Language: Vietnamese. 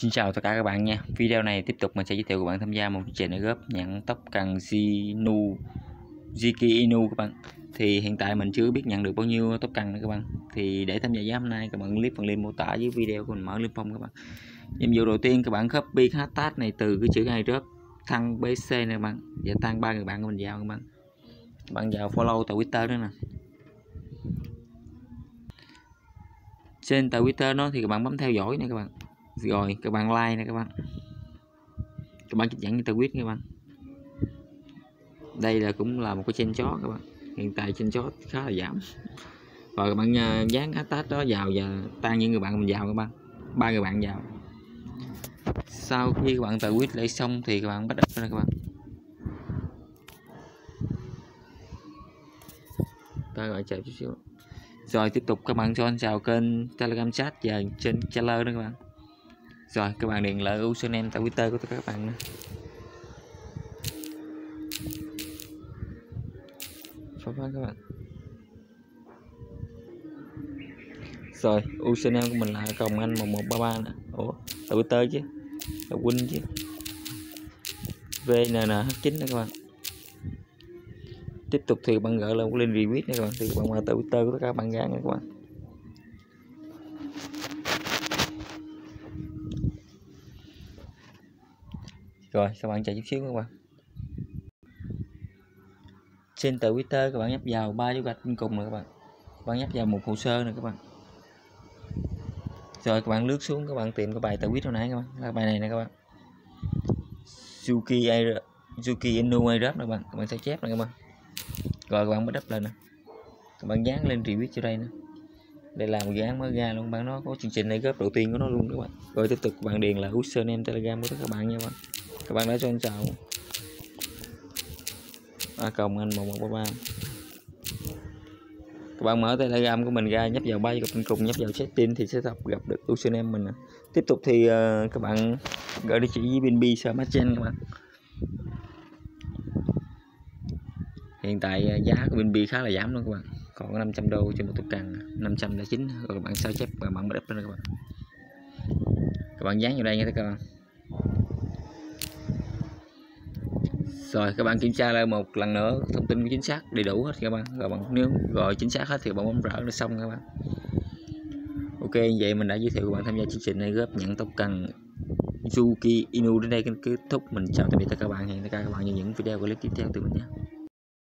Xin chào tất cả các bạn nha. Video này tiếp tục mình sẽ giới thiệu các bạn tham gia một chương trình ở góp nhận tóc cần Jiki Inu các bạn. Thì hiện tại mình chưa biết nhận được bao nhiêu tóc cần nữa các bạn. Thì để tham gia giá hôm nay các bạn click phần link mô tả dưới video của mình mở lên phong các bạn. Nhiệm vụ đầu tiên các bạn copy hashtag này từ cái chữ ai rớt thăng BC này các bạn và tăng 3 người bạn của mình vào các bạn. Các bạn vào follow tại Twitter đó nè. Trên tại Twitter nó thì các bạn bấm theo dõi nè các bạn. Rồi các bạn like nè các bạn. Các bạn chụp dẫn như tweet các bạn. Đây là cũng là một cái trên chó các bạn. Hiện tại trên chó khá là giảm. Rồi các bạn dán hashtag đó vào và tăng những người bạn mình vào các bạn. 3 người bạn vào. Sau khi các bạn tweet lại xong thì các bạn bắt up ra các bạn. Ta gọi chờ chút xíu. Rồi tiếp tục các bạn join vào kênh Telegram chat và trên Zalo đó các bạn. Rồi các bạn điền lại username tại Twitter của tất cả các bạn nữa. Phát các bạn. Rồi username của mình là Còng Anh 1133 nè. Ủa tại Twitter chứ. Là Win chứ. VNNH9 đó các bạn. Tiếp tục thì bạn gọi là một link retweet nha các bạn. Thì các bạn vào tại Twitter của tất cả các bạn gán nha các bạn. Rồi các bạn chờ chút xíu các bạn. Trên tờ Twitter các bạn nhấp vào 3 dấu gạch bên cùng nè các bạn. Các bạn nhấp vào một hồ sơ nè các bạn. Rồi các bạn lướt xuống các bạn tìm cái bài tweet hồi nãy các bạn. Là bài này nè các bạn. Juki Inu Airdraft nè các bạn. Các bạn sẽ chép nè các bạn. Rồi các bạn bắt up lên nè. Các bạn dán lên retweet cho đây nè. Đây là một dự án mới ra luôn bạn, nó có chương trình này góp đầu tiên của nó luôn các bạn. Rồi tiếp tục các bạn điền là username Telegram của tất cả các bạn nha các bạn. Các bạn đã cho anh chào Còng Anh 1133. Các bạn mở Telegram của mình ra, nhấp vào 3 dấu gạch bên cùng, nhấp vào setting thì sẽ gặp được username mình nè. Tiếp tục thì các bạn gửi địa chỉ với BNB Smartchain các bạn. Hiện tại giá của BNB khá là giảm luôn các bạn, còn có 500 đô trên một tóc cần, 509. Rồi các bạn sao chép và bạn bắt up lên các bạn. Các bạn dán vào đây nha các bạn. Rồi các bạn kiểm tra lại một lần nữa thông tin chính xác đầy đủ hết các bạn. Rồi bạn nếu gọi chính xác hết thì bạn bấm rỡ là xong các bạn. Ok, vậy mình đã giới thiệu các bạn tham gia chương trình này góp nhận tóc cần Juki Inu đến đây kết thúc. Mình chào tạm biệt tất cả các bạn, hẹn tất cả các bạn trong những video clip tiếp theo từ mình nhé.